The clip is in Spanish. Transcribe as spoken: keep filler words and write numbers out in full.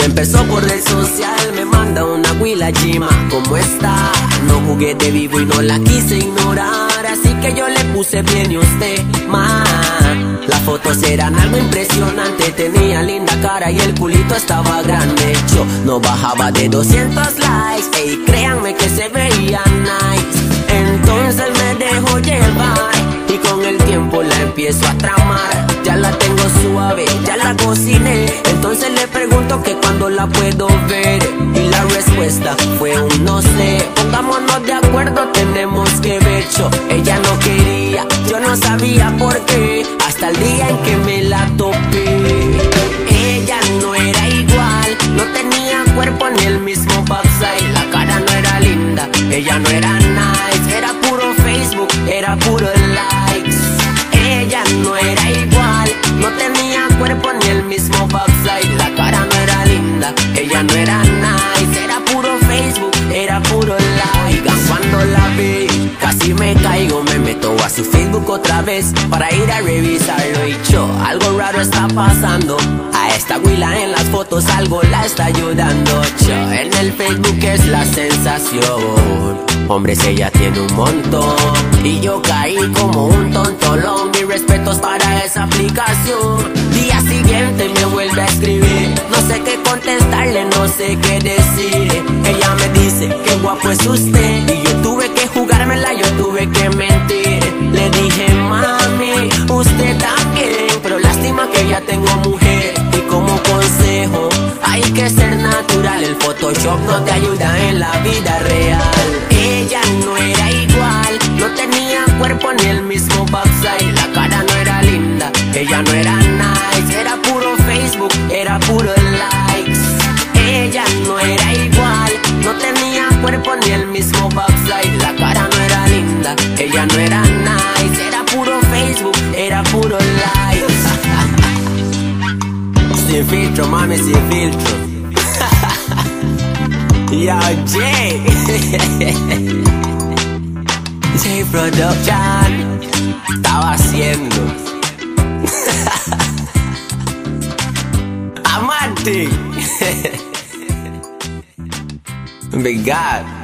Todo empezó por red social, me manda una huila Gima. ¿Cómo está? No jugué de vivo y no la quise ignorar, así que yo le puse bien y usted más. Las fotos eran algo impresionante, tenía linda cara y el culito estaba grande. Yo no bajaba de doscientos likes, ey, créanme que se veía nice. Entonces me dejo llevar y con el tiempo la empiezo a tramar. Ya la tengo suave, ya la cociné. Entonces le pregunto que cuando la puedo ver y la respuesta fue un no sé. Pongámonos de acuerdo, tenemos que ver. Yo, ella no quería, yo no sabía por qué, hasta el día en que me la topé. Ella no era igual, no tenía cuerpo ni el mismo backside. La cara no era linda, ella no era nice. Era puro Facebook, era puro likes. Ella no era igual, no tenía cuerpo ni el mismo backside. La cara no era linda, ella no era nice. Era puro Facebook, era puro like. Oigan, cuando la vi, casi me caigo. Me meto a su Facebook otra vez para ir a revisarlo. Y yo, algo raro está pasando. A esta huila en las fotos algo la está ayudando. Yo, en el Facebook es la sensación. Hombres ella tiene un montón y yo caí como un tontolón. Mis respetos para esa aplicación. Día siguiente me vuelve a escribir, no sé qué contestarle, no sé qué decir. Ella me dice que guapo es usted y yo tuve que jugármela, yo tuve que mentir. Le dije, mami, usted también, pero lástima que ya tengo mujer. Y como consejo, hay que ser natural. El Photoshop no te ayuda en la vida real. Ella no era igual, no tenía cuerpo ni el mismo backside. La cara no era linda, ella no era nice. Era puro Facebook, era puro likes. Ella no era igual, no tenía cuerpo ni el mismo backside. La cara no era linda, ella no era nice. Era puro Facebook, era puro likes. Sin filtro, mami, sin filtro. Yo, Jay. Jay Production estaba haciendo. Amante. Big God.